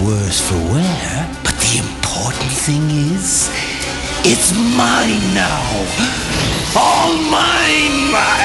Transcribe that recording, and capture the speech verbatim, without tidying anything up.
worse for wear, but the important thing is, it's mine now. All mine, mine!